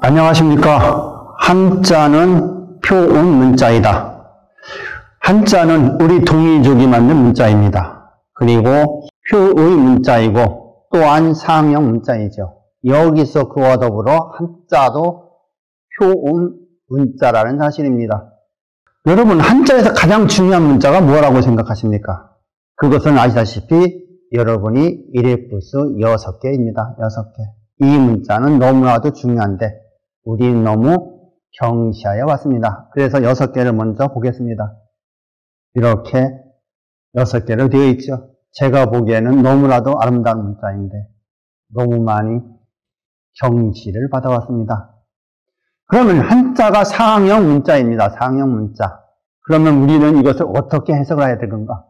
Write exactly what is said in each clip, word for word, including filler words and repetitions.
안녕하십니까. 한자는 표운 문자이다. 한자는 우리 동이족이 만든 문자입니다. 그리고 표의 문자이고 또한 상형 문자이죠. 여기서 그와 더불어 한자도 표운 문자라는 사실입니다. 여러분, 한자에서 가장 중요한 문자가 뭐라고 생각하십니까? 그것은 아시다시피 여러분이 일일부수 여섯 개입니다. 여섯 개. 이 문자는 너무나도 중요한데 우리는 너무 경시하여 왔습니다. 그래서 여섯 개를 먼저 보겠습니다. 이렇게 여섯 개로 되어 있죠. 제가 보기에는 너무나도 아름다운 문자인데 너무 많이 경시를 받아왔습니다. 그러면 한자가 상형 문자입니다. 상형 문자. 그러면 우리는 이것을 어떻게 해석을 해야 될 건가?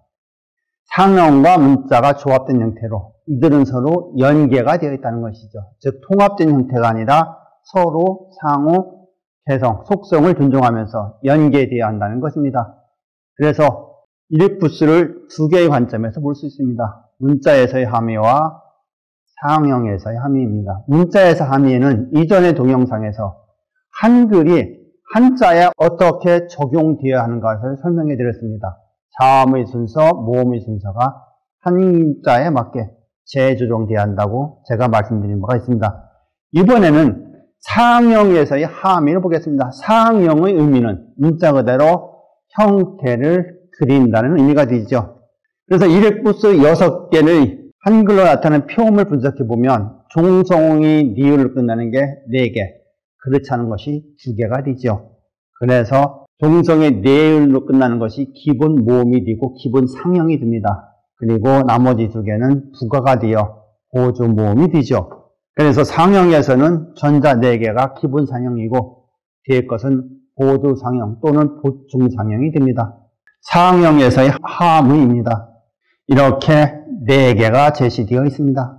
상형과 문자가 조합된 형태로 이들은 서로 연계가 되어 있다는 것이죠. 즉 통합된 형태가 아니라 서로 상호, 개성, 속성을 존중하면서 연계되어야 한다는 것입니다. 그래서 일일부수를 두 개의 관점에서 볼 수 있습니다. 문자에서의 함의와 상형에서의 함의입니다. 문자에서 함의는 이전의 동영상에서 한글이 한자에 어떻게 적용되어야 하는 것을 설명해 드렸습니다. 자음의 순서, 모음의 순서가 한자에 맞게 재조정되어야 한다고 제가 말씀드린 바가 있습니다. 이번에는 상형에서의 함의를 보겠습니다. 상형의 의미는 문자 그대로 형태를 그린다는 의미가 되죠. 그래서 일일부수 여섯 개의 한글로 나타나는 표음을 분석해 보면 종성이 니을로 끝나는 게 네 개, 그렇지 않은 것이 두 개가 되죠. 그래서 종성의 니을로 끝나는 것이 기본 모음이 되고 기본 상형이 됩니다. 그리고 나머지 두 개는 부가가 되어 보조 모음이 되죠. 그래서 상형에서는 전자 네 개가 기본 상형이고 뒤에 것은 보조 상형 또는 보충 상형이 됩니다. 상형에서의 함의입니다. 이렇게 네 개가 제시되어 있습니다.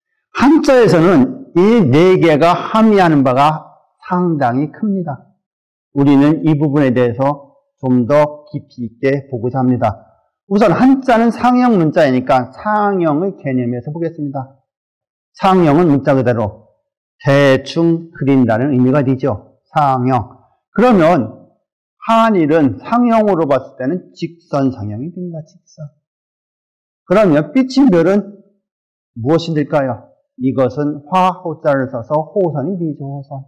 한자에서는 이 네 개가 함의하는 바가 상당히 큽니다. 우리는 이 부분에 대해서 좀 더 깊이 있게 보고자 합니다. 우선 한자는 상형 문자이니까 상형의 개념에서 보겠습니다. 상형은 문자 그대로 대충 그린다는 의미가 되죠. 상형. 그러면 한일은 상형으로 봤을 때는 직선 상형이 됩니다. 직선. 그러면 삐침별은 무엇이 될까요? 이것은 화호자를 써서 호선이 되죠. 호선.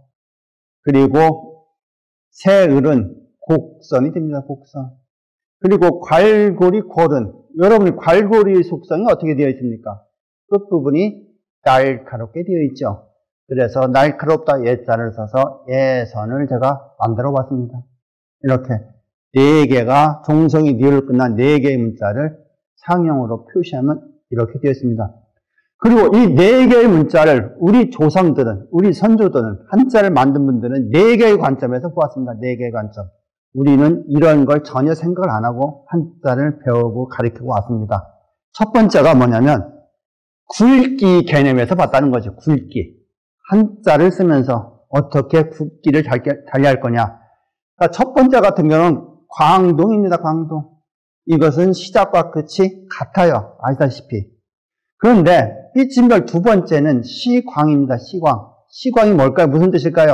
그리고 새을은 곡선이 됩니다. 곡선. 그리고 괄골이 골은 여러분이 괄골의 속성이 어떻게 되어 있습니까? 끝부분이 날카롭게 되어 있죠. 그래서 날카롭다 예자를 써서 예선을 제가 만들어 봤습니다. 이렇게 네 개가 종성이 니을로 끝난 네 개의 문자를 상형으로 표시하면 이렇게 되어 있습니다. 그리고 이 네 개의 문자를 우리 조상들은, 우리 선조들은, 한자를 만든 분들은 네 개의 관점에서 보았습니다. 네 개의 관점. 우리는 이런 걸 전혀 생각을 안 하고 한자를 배우고 가르치고 왔습니다. 첫 번째가 뭐냐면 굵기 개념에서 봤다는 거죠. 굵기. 한자를 쓰면서 어떻게 굵기를 달리할 거냐. 그러니까 첫 번째 같은 경우는 광동입니다. 광동. 이것은 시작과 끝이 같아요. 아시다시피. 그런데 삐침별 두 번째는 시광입니다. 시광. 시광이 뭘까요? 무슨 뜻일까요?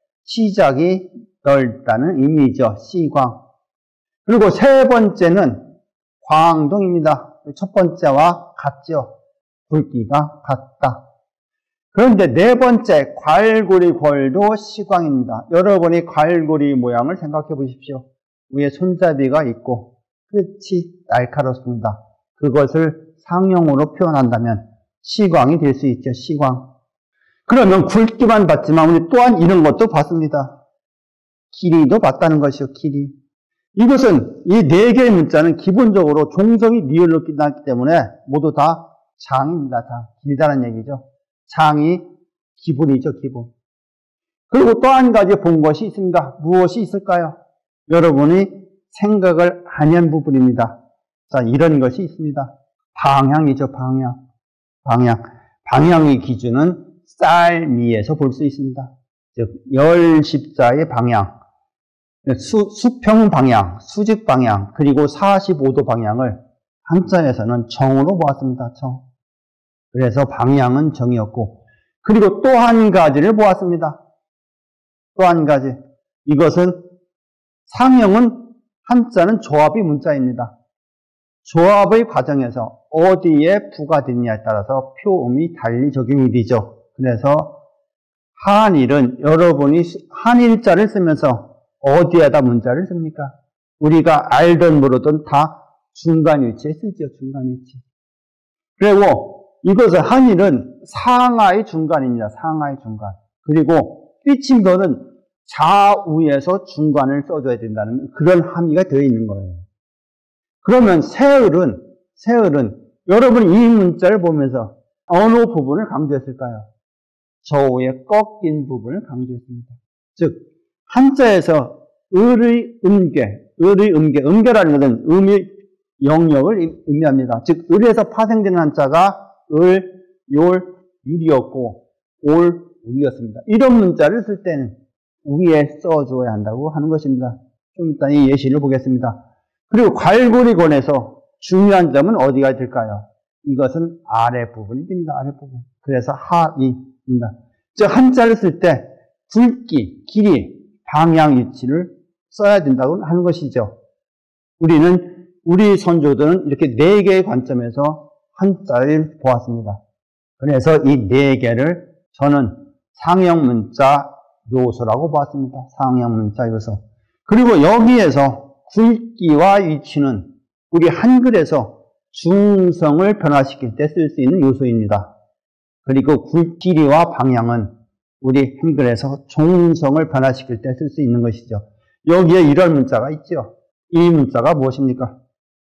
시작이 넓다는 의미죠. 시광. 그리고 세 번째는 광동입니다. 첫 번째와 같죠. 굵기가 같다. 그런데 네 번째 괄골이 골도 시광입니다. 여러분이 괄골이 모양을 생각해 보십시오. 위에 손잡이가 있고 끝이 날카롭습니다. 그것을 상형으로 표현한다면 시광이 될 수 있죠. 시광. 그러면 굵기만 봤지만 우리 또한 이런 것도 봤습니다. 길이도 봤다는 것이요. 길이. 이것은 이 네 개의 문자는 기본적으로 종성이 니을로 끝났기 때문에 모두 다 장입니다. 장. 길다는 얘기죠. 장이 기본이죠. 기본. 그리고 또 한 가지 본 것이 있습니다. 무엇이 있을까요? 여러분이 생각을 안 한 부분입니다. 자, 이런 것이 있습니다. 방향이죠. 방향. 방향. 방향의 기준은 쌀미에서 볼 수 있습니다. 즉 열십자의 방향, 수, 수평 방향, 수직 방향, 그리고 사십오 도 방향을 한자에서는 정으로 보았습니다. 정. 그래서 방향은 정이었고, 그리고 또 한 가지를 보았습니다. 또 한 가지. 이것은 상형은 한자는 조합의 문자입니다. 조합의 과정에서 어디에 부과되느냐에 따라서 표음이 달리 적용이 되죠. 그래서 한일은 여러분이 한일자를 쓰면서 어디에다 문자를 씁니까? 우리가 알던 모르던 다 중간 위치에 쓰죠. 중간 위치. 그리고 이것은 한일은 상하의 중간입니다. 상하의 중간. 그리고 삐침도는 좌우에서 중간을 써줘야 된다는 그런 함의가 되어 있는 거예요. 그러면 세을은, 세을은 여러분이 이 문자를 보면서 어느 부분을 강조했을까요? 저우의 꺾인 부분을 강조했습니다. 즉, 한자에서 을의 음계, 을의 음계, 음계라는 것은 음의 영역을 의미합니다. 즉, 을에서 파생되는 한자가 을, 욜, 율이었고 올, 우리였습니다. 이런 문자를 쓸 때는 위에 써줘야 한다고 하는 것입니다. 좀 이따 이 예시를 보겠습니다. 그리고 괄구리권에서 중요한 점은 어디가 될까요? 이것은 아랫부분이 됩니다. 아랫부분. 그래서 하이입니다. 즉 한자를 쓸 때 굵기, 길이, 방향 위치를 써야 된다고 하는 것이죠. 우리는 우리 선조들은 이렇게 네 개의 관점에서 한자를 보았습니다. 그래서 이 네 개를 저는 상형 문자 요소라고 보았습니다. 상형 문자 요소. 그리고 여기에서 굵기와 위치는 우리 한글에서 중성을 변화시킬 때 쓸 수 있는 요소입니다. 그리고 굵기와 방향은 우리 한글에서 종성을 변화시킬 때 쓸 수 있는 것이죠. 여기에 이런 문자가 있죠. 이 문자가 무엇입니까?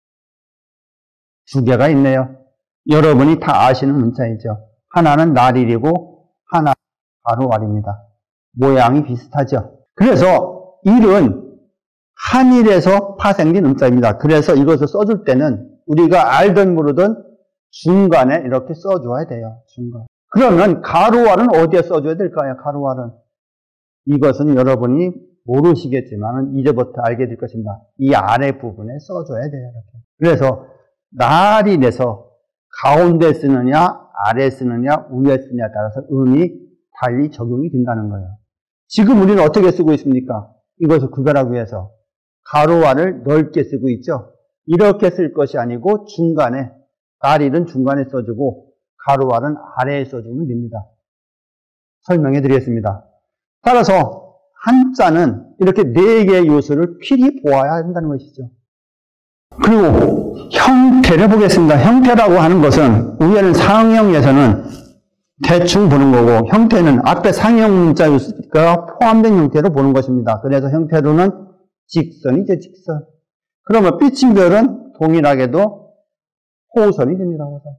두 개가 있네요. 여러분이 다 아시는 문자이죠. 하나는 날일이고 하나는 가로알입니다. 모양이 비슷하죠. 그래서 일은 한일에서 파생된 음자입니다. 그래서 이것을 써줄 때는 우리가 알던 모르던 중간에 이렇게 써줘야 돼요. 중간. 그러면 가로알은 어디에 써줘야 될까요? 가로알은 이것은 여러분이 모르시겠지만 이제부터 알게 될 것입니다. 이 아래 부분에 써줘야 돼요. 이렇게. 그래서 날일에서 가운데 쓰느냐 아래 쓰느냐 위에 쓰느냐에 따라서 음이 달리 적용이 된다는 거예요. 지금 우리는 어떻게 쓰고 있습니까? 이것을 구별하기 위해서 가로알을 넓게 쓰고 있죠. 이렇게 쓸 것이 아니고 중간에, 날일은 중간에 써주고 가로알은 아래에 써주면 됩니다. 설명해 드리겠습니다. 따라서 한자는 이렇게 네 개의 요소를 필히 보아야 한다는 것이죠. 그리고 형태를 보겠습니다. 형태라고 하는 것은 위에는 상형에서는 대충 보는 거고 형태는 앞에 상형 문자가 포함된 형태로 보는 것입니다. 그래서 형태로는 직선이죠. 직선. 그러면 삐침별은 동일하게도 호선이 됩니다. 호선.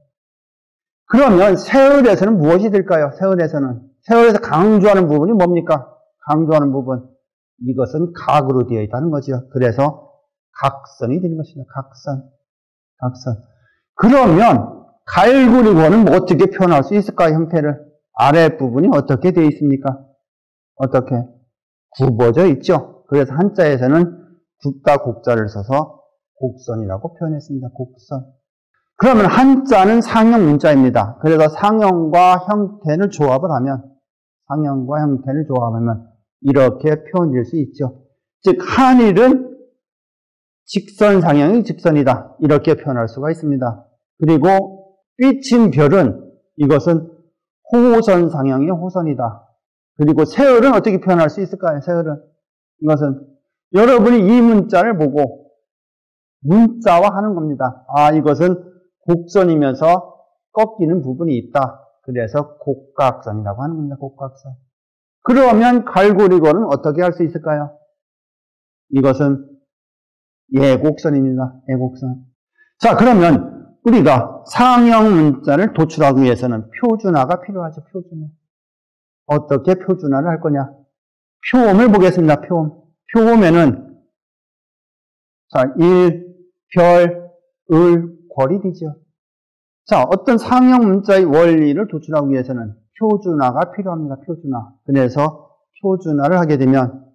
그러면 세을에서는 무엇이 될까요? 세을에서는 세을에서 강조하는 부분이 뭡니까? 강조하는 부분. 이것은 각으로 되어 있다는 거죠. 그래서 각선이 되는 것입니다. 각선. 각선. 그러면 갈구리고는 뭐 어떻게 표현할 수 있을까요? 형태를. 아랫부분이 어떻게 되어 있습니까? 어떻게? 굽어져 있죠. 그래서 한자에서는 굽다 곡자를 써서 곡선이라고 표현했습니다. 곡선. 그러면 한자는 상형 문자입니다. 그래서 상형과 형태를 조합을 하면 상형과 형태를 조합하면 이렇게 표현될 수 있죠. 즉 한일은 직선 상형이 직선이다. 이렇게 표현할 수가 있습니다. 그리고 삐침별은 이것은 호선 상형이 호선이다. 그리고 세을은 어떻게 표현할 수 있을까요? 세을은 이것은 여러분이 이 문자를 보고 문자화하는 겁니다. 아, 이것은 곡선이면서 꺾이는 부분이 있다. 그래서 곡각선이라고 하는 겁니다. 곡각선. 그러면 갈고리고는 어떻게 할 수 있을까요? 이것은 예곡선입니다. 예곡선. 자, 그러면 우리가 상형 문자를 도출하기 위해서는 표준화가 필요하죠. 표준화. 어떻게 표준화를 할 거냐? 표음을 보겠습니다. 표음. 표음에는 자, 일, 별, 을, 궐이 되죠. 자, 어떤 상형 문자의 원리를 도출하기 위해서는 표준화가 필요합니다. 표준화. 그래서 표준화를 하게 되면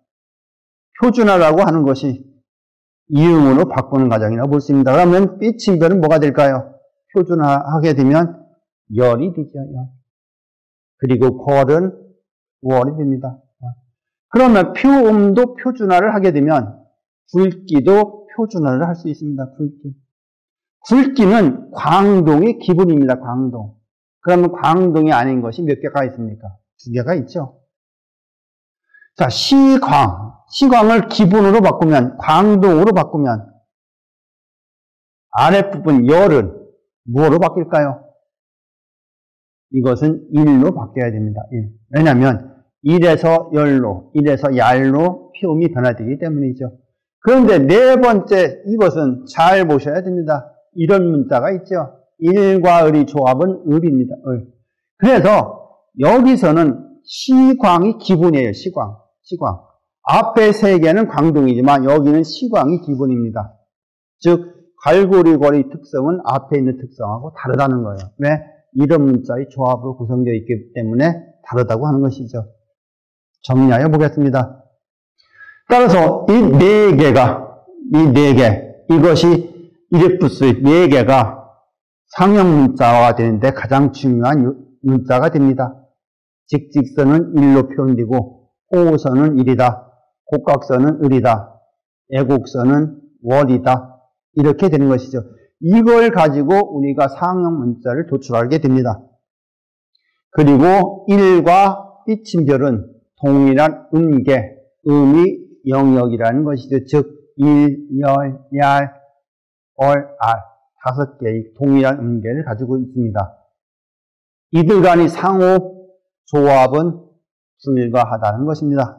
표준화라고 하는 것이 이응으로 바꾸는 과정이라고 볼 수 있습니다. 그러면 삐침별은 뭐가 될까요? 표준화하게 되면 열이 되죠. 열. 그리고 궐은 월이 됩니다. 그러면 표음도 표준화를 하게 되면 굵기도 표준화를 할 수 있습니다. 굵기. 굵기는 광동의 기본입니다. 광동. 그러면 광동이 아닌 것이 몇 개가 있습니까? 두 개가 있죠. 자, 시광. 시광을 기본으로 바꾸면, 광동으로 바꾸면 아랫부분 열은 무엇으로 바뀔까요? 이것은 일로 바뀌어야 됩니다. 일. 왜냐하면 일에서 열로, 일에서 yar로 표음이 변화되기 때문이죠. 그런데 네 번째, 이것은 잘 보셔야 됩니다. 이런 문자가 있죠. 일과 을의 조합은 을입니다. 을. 그래서 여기서는 시광이 기본이에요. 시광. 시광. 앞에 세 개는 광동이지만 여기는 시광이 기본입니다. 즉 갈고리거리 특성은 앞에 있는 특성하고 다르다는 거예요. 왜? 이런 문자의 조합으로 구성되어 있기 때문에 다르다고 하는 것이죠. 정리하여 보겠습니다. 따라서 이 네 개가, 이 네 개, 이것이 이레푸스의 네 개가 상형 문자가 되는데 가장 중요한 문자가 됩니다. 직직선은 일로 표현되고, 호선은 일이다, 곡각선은 을이다, 애곡선은 월이다, 이렇게 되는 것이죠. 이걸 가지고 우리가 상형 문자를 도출하게 됩니다. 그리고 일과 삐침별은 동일한 음계, 음의 영역이라는 것이죠. 즉, 일, 열, 얄, 얼, 알, 다섯 개의 동일한 음계를 가지고 있습니다. 이들 간의 상호 조합은 불가하다는 것입니다.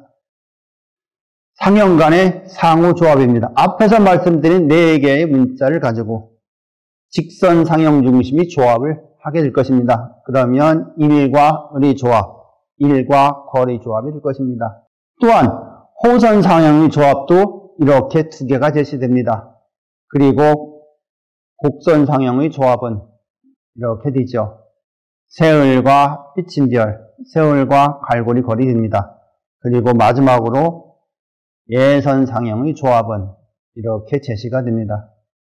상형 간의 상호 조합입니다. 앞에서 말씀드린 네 개의 문자를 가지고 직선 상형 중심이 조합을 하게 될 것입니다. 그러면 일과 을의 조합, 일과 거의 조합이 될 것입니다. 또한 호선 상형의 조합도 이렇게 두 개가 제시됩니다. 그리고 곡선 상형의 조합은 이렇게 되죠. 세을과 삐침별, 세을과 갈고리 거리 됩니다. 그리고 마지막으로 예선 상형의 조합은 이렇게 제시가 됩니다.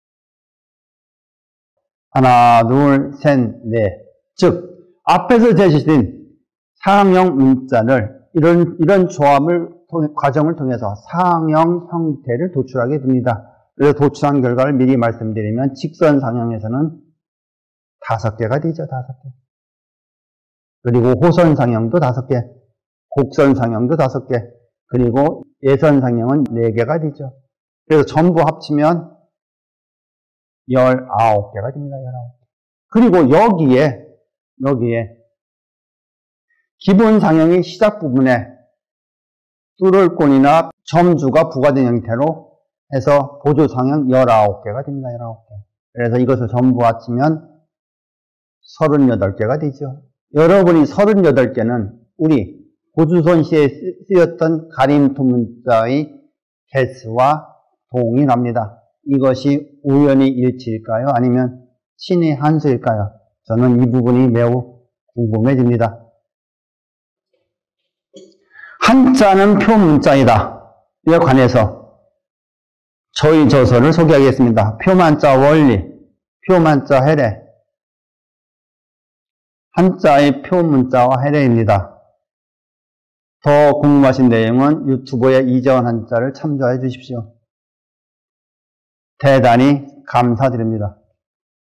하나, 둘, 셋, 넷. 즉, 앞에서 제시된 상형 문자를 이런, 이런 조합을, 과정을 통해서 상형 형태를 도출하게 됩니다. 그래서 도출한 결과를 미리 말씀드리면 직선 상형에서는 다섯 개가 되죠, 다섯 개. 그리고 호선 상형도 다섯 개, 곡선 상형도 다섯 개, 그리고 예선 상형은 네 개가 되죠. 그래서 전부 합치면 열아홉 개가 됩니다, 열아홉 개. 그리고 여기에, 여기에 기본 상형의 시작 부분에 뚫을권이나 점주가 부과된 형태로 해서 보조 상형 열아홉 개가 됩니다, 열아홉 개. 그래서 이것을 전부 합치면 서른여덟 개가 되죠. 여러분이 서른여덟 개는 우리 고주선 시에 쓰였던 가림토 문자의 개수와 동일합니다. 이것이 우연히 일치일까요? 아니면 신의 한 수일까요? 저는 이 부분이 매우 궁금해집니다. 한자는 표문자이다. 이에 관해서 저희 저서를 소개하겠습니다. 표만자 원리, 표만자 해례, 한자의 표문자와 해례입니다. 더 궁금하신 내용은 유튜브의 이재원 한자를 참조해 주십시오. 대단히 감사드립니다.